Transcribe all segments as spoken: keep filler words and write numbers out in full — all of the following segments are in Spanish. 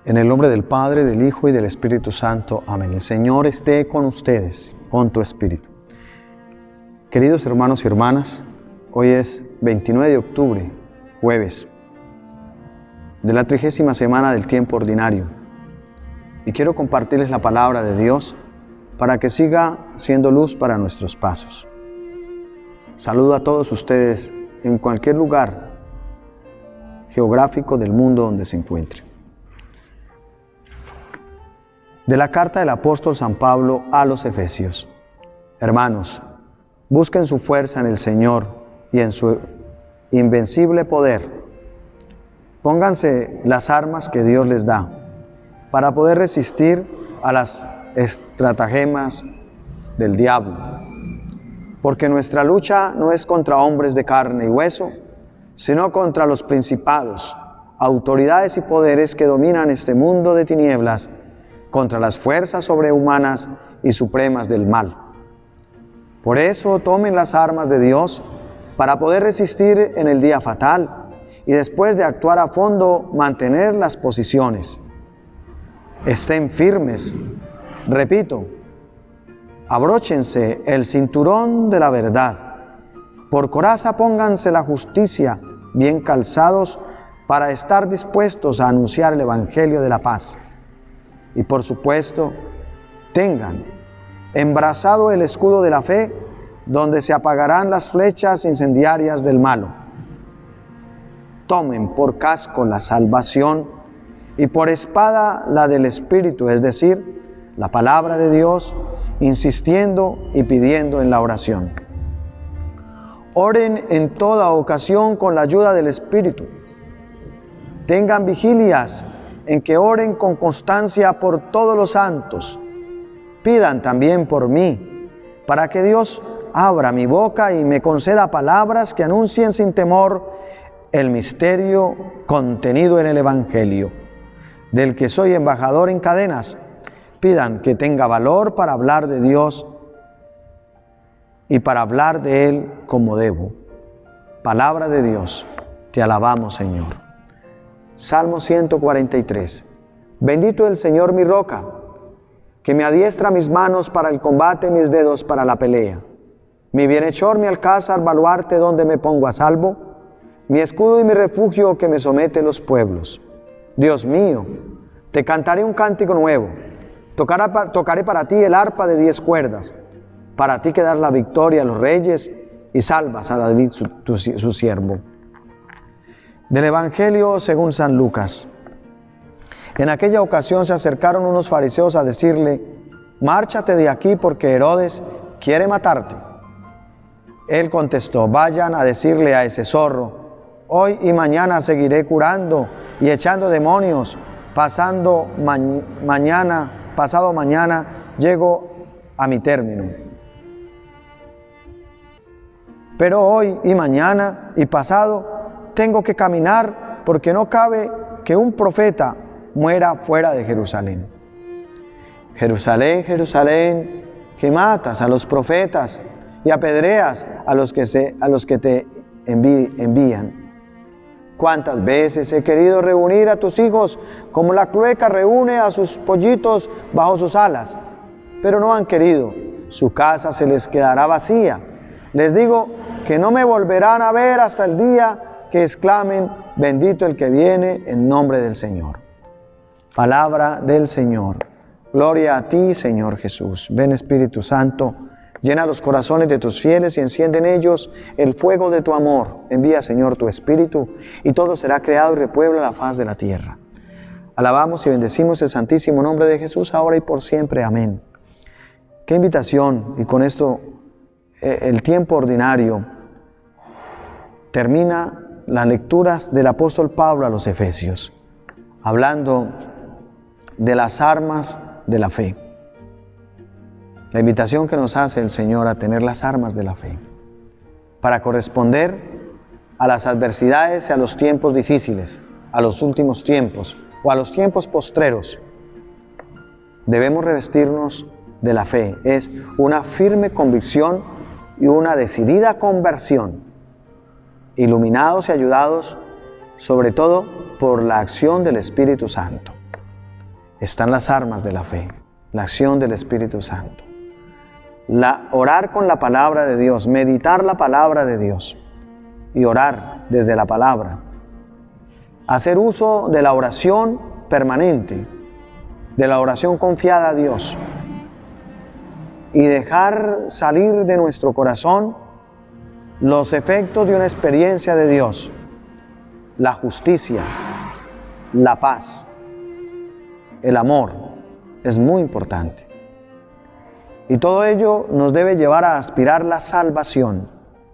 En el nombre del Padre, del Hijo y del Espíritu Santo. Amén. El Señor esté con ustedes, con tu espíritu. Queridos hermanos y hermanas, hoy es veintinueve de octubre, jueves, de la trigésima semana del tiempo ordinario. Y quiero compartirles la palabra de Dios para que siga siendo luz para nuestros pasos. Saludo a todos ustedes en cualquier lugar geográfico del mundo donde se encuentren. De la carta del apóstol San Pablo a los Efesios. Hermanos, busquen su fuerza en el Señor y en su invencible poder. Pónganse las armas que Dios les da para poder resistir a las estratagemas del diablo. Porque nuestra lucha no es contra hombres de carne y hueso, sino contra los principados, autoridades y poderes que dominan este mundo de tinieblas, contra las fuerzas sobrehumanas y supremas del mal. Por eso tomen las armas de Dios para poder resistir en el día fatal y después de actuar a fondo mantener las posiciones. Estén firmes. Repito, abróchense el cinturón de la verdad. Por coraza pónganse la justicia bien calzados para estar dispuestos a anunciar el Evangelio de la paz. Y por supuesto, tengan embrazado el escudo de la fe, donde se apagarán las flechas incendiarias del malo. Tomen por casco la salvación y por espada la del Espíritu, es decir, la palabra de Dios, insistiendo y pidiendo en la oración. Oren en toda ocasión con la ayuda del Espíritu. Tengan vigilias en que oren con constancia por todos los santos. Pidan también por mí, para que Dios abra mi boca y me conceda palabras que anuncien sin temor el misterio contenido en el Evangelio, del que soy embajador en cadenas. Pidan que tenga valor para hablar de Dios y para hablar de Él como debo. Palabra de Dios, te alabamos, Señor. Salmo ciento cuarenta y tres. Bendito el Señor mi roca, que me adiestra mis manos para el combate, mis dedos para la pelea. Mi bienhechor, mi alcázar, baluarte donde me pongo a salvo, mi escudo y mi refugio que me somete los pueblos. Dios mío, te cantaré un cántico nuevo, tocaré, tocaré para ti el arpa de diez cuerdas, para ti que das la victoria a los reyes y salvas a David su, tu, su siervo. Del Evangelio según San Lucas. En aquella ocasión se acercaron unos fariseos a decirle: márchate de aquí porque Herodes quiere matarte. Él contestó: vayan a decirle a ese zorro: hoy y mañana seguiré curando y echando demonios, pasando ma mañana, pasado mañana llego a mi término. Pero hoy y mañana y pasado tengo que caminar, porque no cabe que un profeta muera fuera de Jerusalén. Jerusalén, Jerusalén, que matas a los profetas y apedreas a los que, se, a los que te envi, envían. ¿Cuántas veces he querido reunir a tus hijos como la clueca reúne a sus pollitos bajo sus alas? Pero no han querido, su casa se les quedará vacía. Les digo que no me volverán a ver hasta el día que exclamen: bendito el que viene en nombre del Señor. Palabra del Señor. Gloria a ti, Señor Jesús. Ven, Espíritu Santo, llena los corazones de tus fieles y enciende en ellos el fuego de tu amor. Envía, Señor, tu Espíritu, y todo será creado y repuebla la faz de la tierra. Alabamos y bendecimos el santísimo nombre de Jesús, ahora y por siempre. Amén. Qué invitación, y con esto eh, el tiempo ordinario termina las lecturas del apóstol Pablo a los Efesios, hablando de las armas de la fe. La invitación que nos hace el Señor a tener las armas de la fe, para corresponder a las adversidades y a los tiempos difíciles, a los últimos tiempos o a los tiempos postreros. Debemos revestirnos de la fe, es una firme convicción y una decidida conversión, iluminados y ayudados sobre todo por la acción del Espíritu Santo. están las armas de la fe, la acción del Espíritu Santo. La, orar con la palabra de Dios, meditar la palabra de Dios y orar desde la palabra. Hacer uso de la oración permanente, de la oración confiada a Dios y dejar salir de nuestro corazón los efectos de una experiencia de Dios, la justicia, la paz, el amor, es muy importante. Y todo ello nos debe llevar a aspirar la salvación.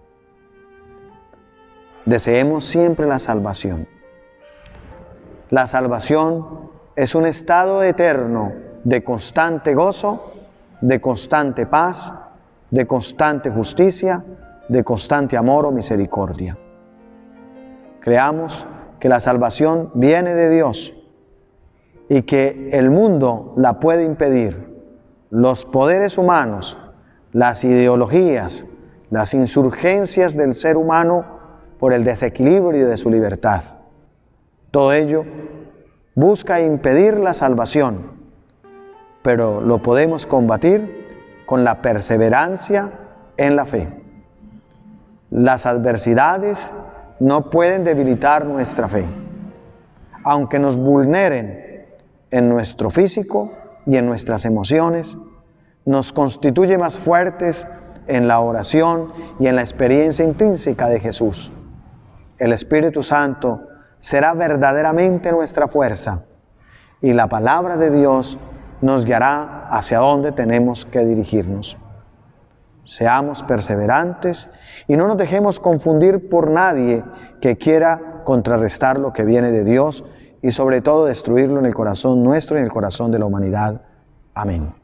Deseemos siempre la salvación. La salvación es un estado eterno de constante gozo, de constante paz, de constante justicia, de constante amor o misericordia. Creamos que la salvación viene de Dios y que el mundo la puede impedir. Los poderes humanos, las ideologías, las insurgencias del ser humano por el desequilibrio de su libertad. Todo ello busca impedir la salvación, pero lo podemos combatir con la perseverancia en la fe. Las adversidades no pueden debilitar nuestra fe, aunque nos vulneren en nuestro físico y en nuestras emociones, nos constituye más fuertes en la oración y en la experiencia intrínseca de Jesús. El Espíritu Santo será verdaderamente nuestra fuerza y la palabra de Dios nos guiará hacia donde tenemos que dirigirnos. Seamos perseverantes y no nos dejemos confundir por nadie que quiera contrarrestar lo que viene de Dios y sobre todo destruirlo en el corazón nuestro y en el corazón de la humanidad. Amén.